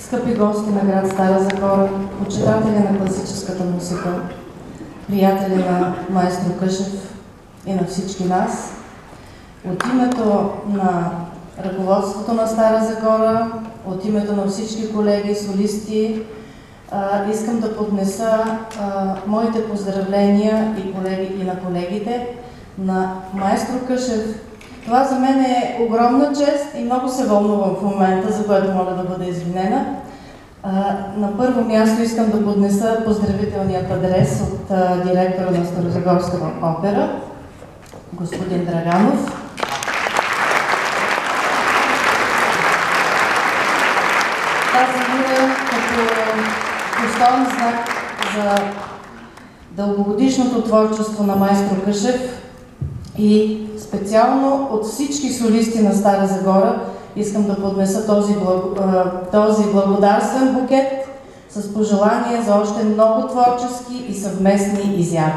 скъпи гости на град Стара Загора, почитатели на класическата музика, приятели на маестро Къшев и на всички нас, от името на ръководството на Стара Загора, от името на всички колеги, солисти, искам да поднеса моите поздравления и на колегите на маестро Къшев. Това за мен е огромна чест и много се вълнувам в момента, за което моля да бъда извинена. На първо място искам да поднеса поздравителният адрес от директора на Старозагорската опера, господин Драганов. Тази мира като достоен знак за дългогодишното творчество на маестро Къшев и специално от всички солисти на Стара Загора искам да поднеса този благодарствен букет с пожелание за още много творчески и съвместни изяви.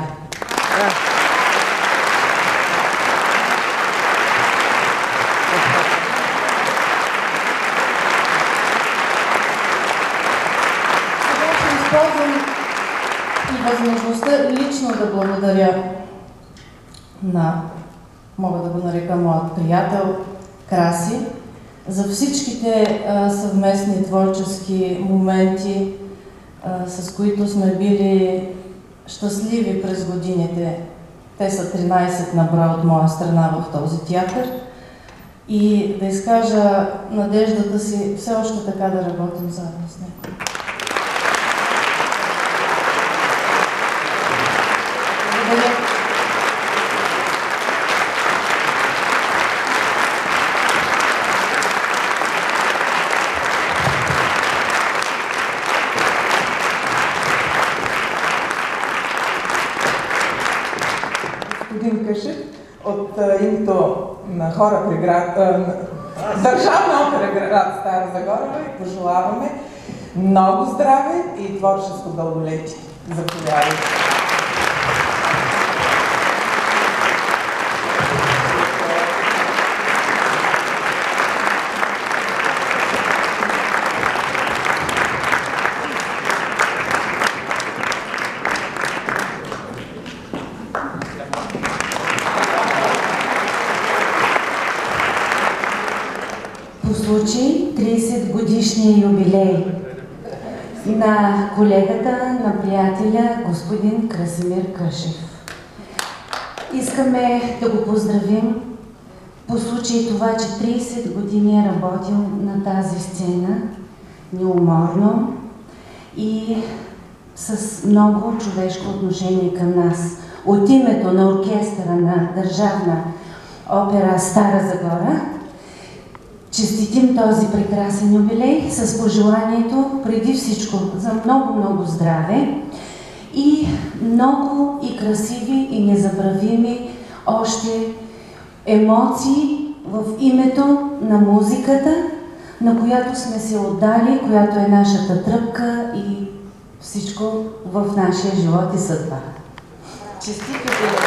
Сега ще използвам и възможността лично да благодаря на, мога да го нарека, моят приятел Краси, за всичките съвместни творчески моменти, с които сме били щастливи през годините. Те са 13 на брой от моя страна в този театър. И да изкажа надеждата си все още така да работим заедно с него. Благодаря. Господин Къшев, от името на хора при Държавна опера град Стара Загора ви пожелаваме много здраве и творческо дълголетие. Заповядайте. По случай 30 годишния юбилей на колегата, на приятеля господин Красимир Къшев. Искаме да го поздравим по случай това, че 30 години е работил на тази сцена неуморно и с много човешко отношение към нас. От името на оркестъра на Държавна опера Стара Загора честитим този прекрасен юбилей с пожеланието преди всичко за много здраве и много и красиви и незабравими още емоции в името на музиката, на която сме се отдали, която е нашата тръпка и всичко в нашия живот и съдба. Честито!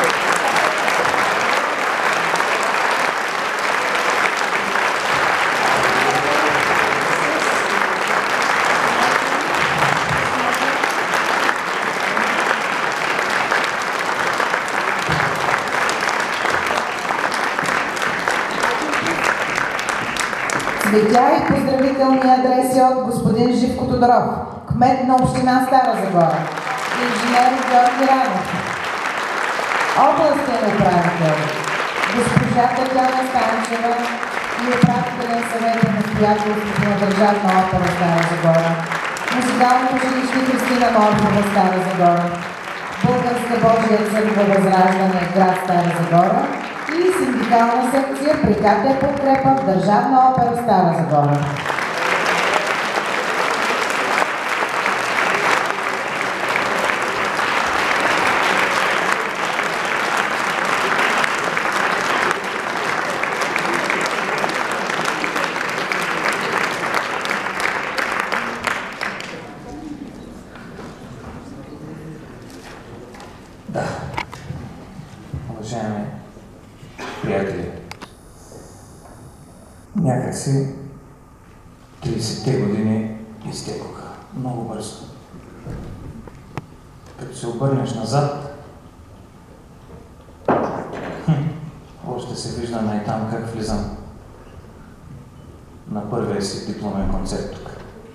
Следя и поздравителни адреси от господин Живко Тодоров, кмет на община Стара Загора, инженер Георги Ранев, областен управител, госпожа Татьяна Станчева и управителен съвет на настоятелството на Държавна опера Стара Загора, музикалното училище Христина Моркова Стара Загора, Българска Божия църква Възраждане град Стара Загора и синдикална секция при КТ Подкрепа в Държавна опера Стара Загора. Да, уважаеми приятели, някакси 30-те години изтекоха много бързо. Като се обърнеш назад, още се вижда най-там как влизам на първия си дипломен концерт тук.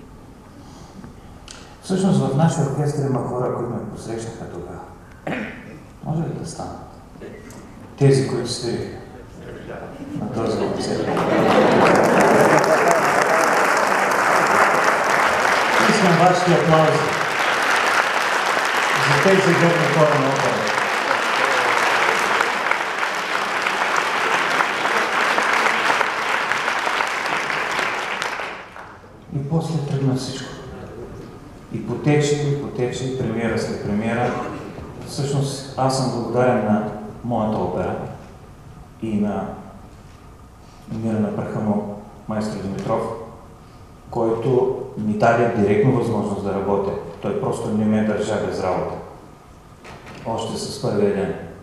Всъщност в нашия оркестър има хора, които ме посрещнаха тогава. Може ли да станат? Тези, които свириха на този концерт. Искам вашите аплаузи за тези верни хора на опера. И после тръгна всичко. И потече, премиера след премиера. Всъщност аз съм благодарен на моята опера и на мира на праха му майстор Димитров, който ми даде директно възможност да работя. Той просто не ме държа без работа. Още с първия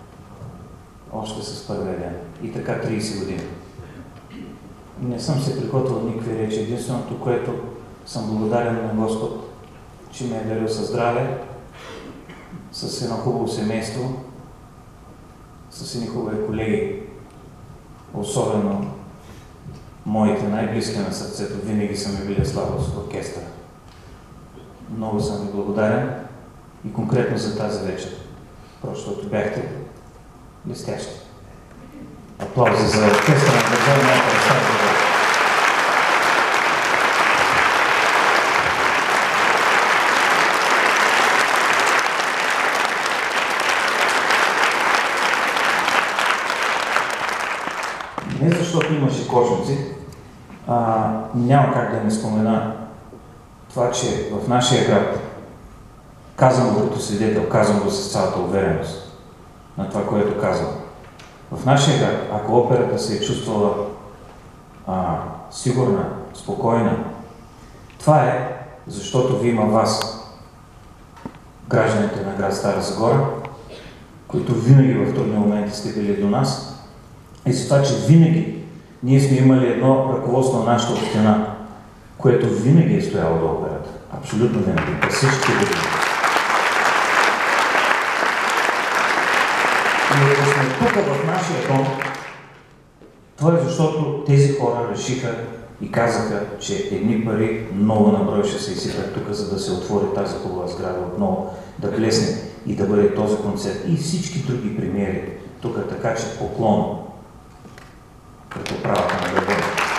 ден. И така 30 години. Не съм се приготвил никакви речи. Единственото, което съм благодарен на Господ, че ме е дарил със здраве, с едно хубаво семейство, с едни хубави колеги, особено моите най-близки на сърцето, винаги са ми били слабост в оркестъра. Много съм ви благодарен и конкретно за тази вечер, защото бяхте блестящи. Аплаузи за оркестъра на Държавния опера Стара Загора. Не защото имаше кошници, няма как да не спомена това, че в нашия град, казвам го като свидетел, казвам го с цялата увереност на това, което казвам. В нашия град, ако операта се е чувствала сигурна, спокойна, това е защото ви има вас, гражданите на град Стара Загора, които винаги в трудни моменти сте били до нас, и за това, че винаги ние сме имали едно ръководство на нашата община, което винаги е стояло до операта. Абсолютно винаги. През всички години. И ако сме тук в нашия дом, това е защото тези хора решиха и казаха, че едни пари много наброй ще се изсипят тук, за да се отвори тази хубава сграда отново, да блесне и да бъде този концерт и всички други премиери тук, така че поклон като правата на гърба.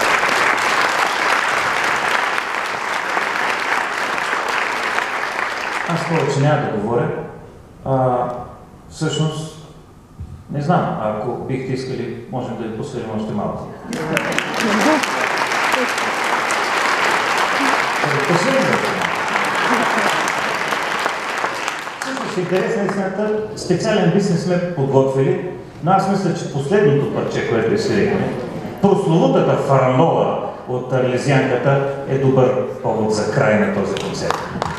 Аз повече няма да говоря. Всъщност, не знам, ако бихте искали, можем да ви посвирим още малко. Всъщност, интересна истината, специален бизнес сме подготвили, но аз мисля, че последното парче, което свирихме, прословутата фаранола от Арлезианката, е добър повод за край на този концерт.